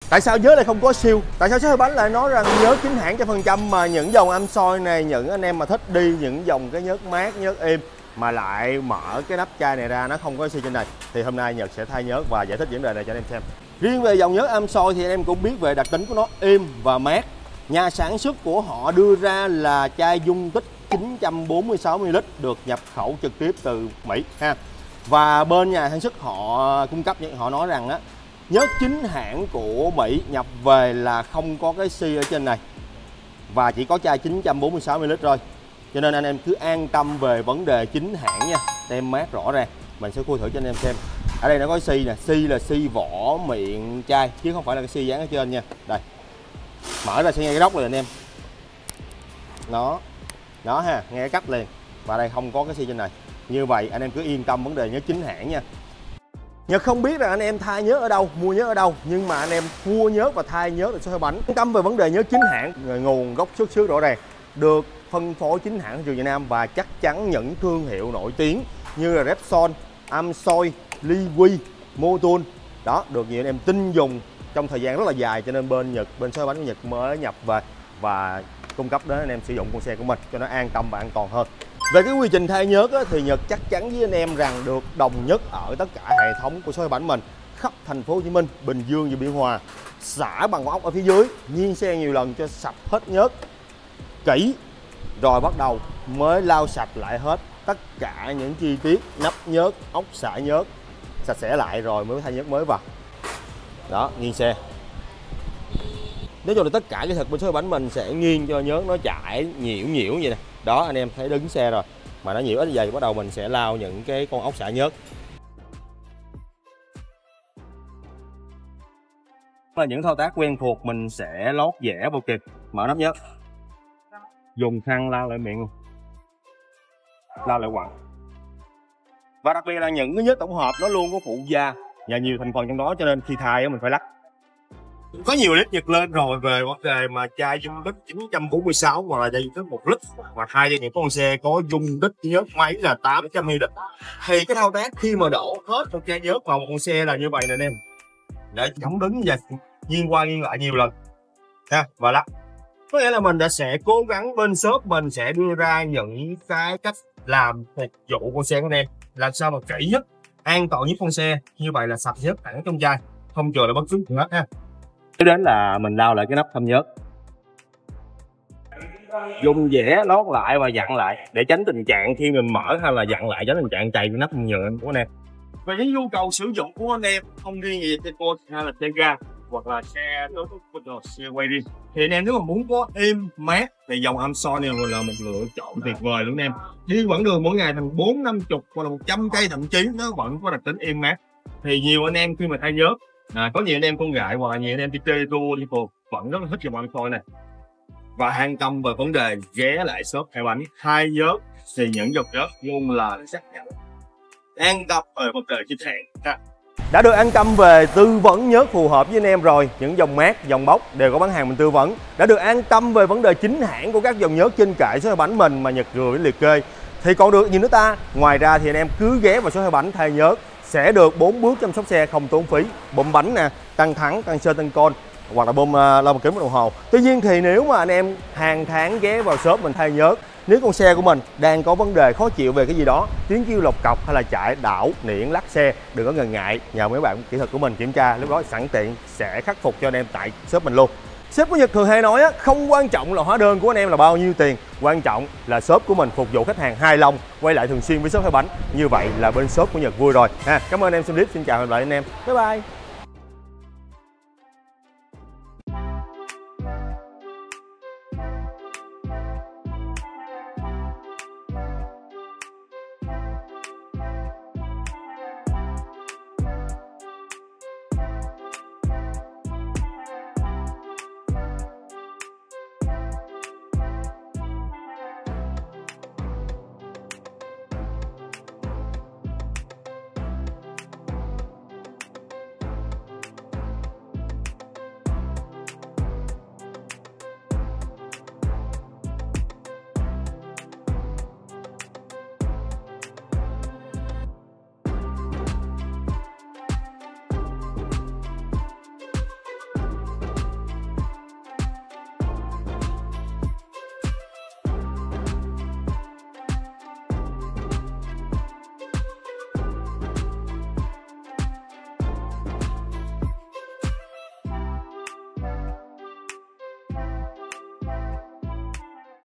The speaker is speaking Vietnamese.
Tại sao nhớ lại không có siêu? Tại sao shop Hơi Bánh lại nói rằng nhớ chính hãng 100% mà những dòng Amsoil này, những anh em mà thích đi những dòng cái nhớt mát, nhớt êm mà lại mở cái nắp chai này ra nó không có xi trên này, thì hôm nay Nhật sẽ thay nhớt và giải thích vấn đề này cho anh em xem. Riêng về dòng nhớt Amsoil thì anh em cũng biết về đặc tính của nó êm và mát. Nhà sản xuất của họ đưa ra là chai dung tích 946ml được nhập khẩu trực tiếp từ Mỹ ha. Và bên nhà sản xuất họ cung cấp, họ nói rằng á, nhớt chính hãng của Mỹ nhập về là không có cái xi ở trên này và chỉ có chai 946ml thôi. Cho nên anh em cứ an tâm về vấn đề chính hãng nha. Tem mát rõ ràng. Mình sẽ khui thử cho anh em xem. Ở đây nó có xi nè, xi là xi vỏ miệng chai chứ không phải là cái xi dán ở trên nha. Đây. Mở ra sẽ nghe cái góc liền anh em. Nó ha, nghe cái cách liền. Và đây không có cái xi trên này. Như vậy anh em cứ yên tâm vấn đề nhớt chính hãng nha. Nhật không biết là anh em thay nhớt ở đâu, mua nhớt ở đâu, nhưng mà anh em mua nhớt và thay nhớt là shop Hơi Bánh. Yên tâm về vấn đề nhớt chính hãng, nguồn gốc xuất xứ rõ ràng, được phân phối chính hãng thị trường Việt Nam và chắc chắn những thương hiệu nổi tiếng như là Repsol, Amsoil, Liqui, Motul đó được nhiều anh em tin dùng trong thời gian rất là dài, cho nên bên shop Hơi Bánh của Nhật mới nhập về và cung cấp đến anh em sử dụng con xe của mình cho nó an tâm và an toàn hơn. Về cái quy trình thay nhớt á, thì Nhật chắc chắn với anh em rằng được đồng nhất ở tất cả hệ thống của shop Hơi Bánh mình khắp thành phố Hồ Chí Minh, Bình Dương và Biên Hòa, xả bằng ốc ở phía dưới, nghiêng xe nhiều lần cho sạch hết nhớt kỹ, rồi bắt đầu mới lau sạch lại hết tất cả những chi tiết nắp nhớt, ốc xả nhớt sạch sẽ lại rồi mới thay nhớt mới vào. Đó, nghiêng xe. Nói chung là tất cả kỹ thuật bên shop Hơi Bánh mình sẽ nghiêng cho nhớt nó chảy nhiễu vậy nè. Đó, anh em thấy đứng xe rồi mà nó nhiễu ít dày, bắt đầu mình sẽ lau những cái con ốc xả nhớt. Là những thao tác quen thuộc, mình sẽ lót dẻ vào kịp, mở nắp nhớt, dùng khăn lau lại miệng luôn, lau lại quặng. Và đặc biệt là những cái nhớt tổng hợp nó luôn có phụ gia và nhiều thành phần trong đó, cho nên khi thay mình phải lắc. Có nhiều clip Nhật lên rồi về vấn đề mà chai dung tích 946 hoặc là chai dung tích 1 lít và thay cho những con xe có dung tích nhớt máy là 800ml. Thì cái thao tác khi mà đổ hết một chai nhớt vào một con xe là như vậy nè anh em, để chống đứng và nghiêng qua nghiêng lại nhiều lần ha, và lắc. Có nghĩa là mình sẽ cố gắng, bên shop mình sẽ đưa ra những cái cách làm phục vụ con xe của anh em làm sao mà kỹ nhất, an toàn nhất con xe, như vậy là sạch nhất hẳn trong chai, không chờ là bất cứ gì hết ha. Tiếp đến là mình lau lại cái nắp thâm nhớt, dùng dẻ lót lại và dặn lại để tránh tình trạng khi mình mở hay là dặn lại tránh tình trạng chày cái nắp nhựa của anh em. Về những nhu cầu sử dụng của anh em không riêng gì xe con hay là xe ga hoặc là xe xe quay riêng, thì anh em nếu mà muốn có êm mát thì dòng Amsoil này là một lựa chọn tuyệt vời luôn anh em. Đi quãng đường mỗi ngày thành 40-50 hoặc là 100 cây thậm chí nó vẫn có đặc tính êm mát. Thì nhiều anh em khi mà thay nhớt, có nhiều anh em con gái hoặc là nhiều anh em đi chơi tour đi phượt vẫn rất là thích dòng Amsoil này, và an tâm về vấn đề ghé lại shop Hơi Bánh thay nhớt thì những dòng nhớt luôn là xác nhận an tâm về vấn đề chính hãng. Đã được an tâm về tư vấn nhớt phù hợp với anh em rồi, những dòng mát, dòng bốc đều có bán hàng mình tư vấn. Đã được an tâm về vấn đề chính hãng của các dòng nhớt trên kệ shop Hơi Bánh mình mà Nhật gửi liệt kê, thì còn được gì nữa ta. Ngoài ra thì anh em cứ ghé vào shop Hơi Bánh thay nhớt sẽ được 4 bước chăm sóc xe không tốn phí, bơm bánh nè, tăng thắng, tăng sơ, tăng con hoặc là bơm lau một kính đồng hồ. Tuy nhiên thì nếu mà anh em hàng tháng ghé vào shop mình thay nhớt, nếu con xe của mình đang có vấn đề khó chịu về cái gì đó, tiếng kêu lộc cọc hay là chạy đảo niễn lắc xe, đừng có ngần ngại nhờ mấy bạn kỹ thuật của mình kiểm tra, lúc đó sẵn tiện sẽ khắc phục cho anh em tại shop mình luôn. Shop của Nhật thường hay nói á, không quan trọng là hóa đơn của anh em là bao nhiêu tiền, quan trọng là shop của mình phục vụ khách hàng hài lòng, quay lại thường xuyên với shop Hơi Bánh. Như vậy là bên shop của Nhật vui rồi ha. Cảm ơn em xem clip, xin chào và hẹn gặp lại anh em. Bye bye.